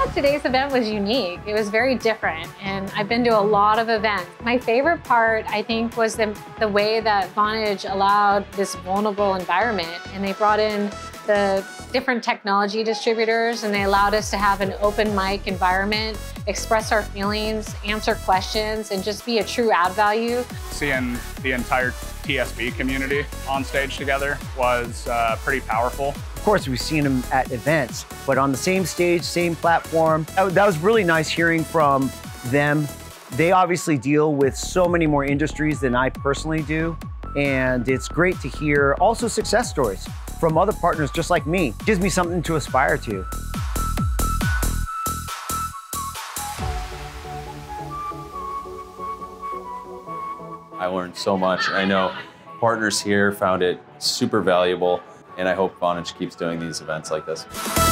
thought today's event was unique. It was very different, and I've been to a lot of events. My favorite part, I think, was the way that Vonage allowed this vulnerable environment, and they brought in the different technology distributors, and they allowed us to have an open mic environment, express our feelings, answer questions, and just be a true add value. Seeing the entire TSB community on stage together was pretty powerful. Of course, we've seen them at events, but on the same stage, same platform. That was really nice hearing from them. They obviously deal with so many more industries than I personally do, and it's great to hear also success stories from other partners just like me. It gives me something to aspire to. I learned so much. I know partners here found it super valuable, and I hope Vonage keeps doing these events like this.